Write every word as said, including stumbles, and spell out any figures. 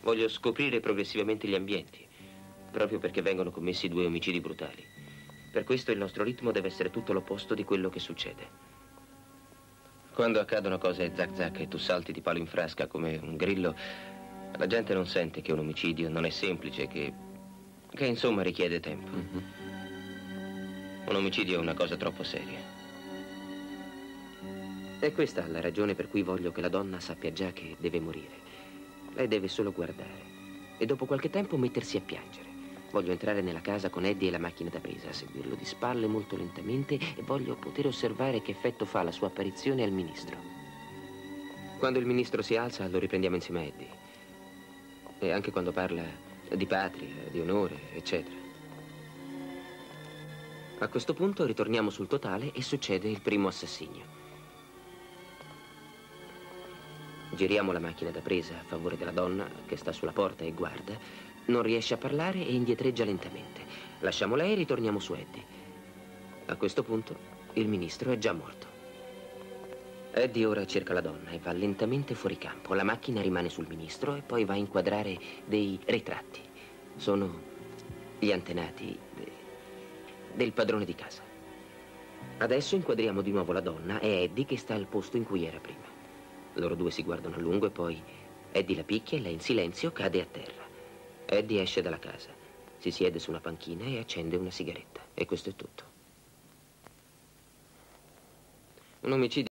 Voglio scoprire progressivamente gli ambienti, proprio perché vengono commessi due omicidi brutali. Per questo il nostro ritmo deve essere tutto l'opposto di quello che succede. Quando accadono cose zac zac e tu salti di palo in frasca come un grillo, la gente non sente che un omicidio non è semplice, che, che insomma richiede tempo. Mm-hmm. Un omicidio è una cosa troppo seria. È questa la ragione per cui voglio che la donna sappia già che deve morire. Lei deve solo guardare e dopo qualche tempo mettersi a piangere. Voglio entrare nella casa con Eddie e la macchina da presa, seguirlo di spalle molto lentamente e voglio poter osservare che effetto fa la sua apparizione al ministro. Quando il ministro si alza, lo riprendiamo insieme a Eddie. E anche quando parla di patria, di onore, eccetera. A questo punto ritorniamo sul totale e succede il primo assassinio. Giriamo la macchina da presa a favore della donna che sta sulla porta e guarda. Non riesce a parlare e indietreggia lentamente. Lasciamo lei e ritorniamo su Eddie. A questo punto il ministro è già morto. Eddie ora cerca la donna e va lentamente fuori campo. La macchina rimane sul ministro e poi va a inquadrare dei ritratti. Sono gli antenati de- del padrone di casa. Adesso inquadriamo di nuovo la donna e Eddie che sta al posto in cui era prima. Loro due si guardano a lungo e poi Eddie la picchia e lei in silenzio cade a terra. Eddie esce dalla casa, si siede su una panchina e accende una sigaretta. E questo è tutto. Un omicidio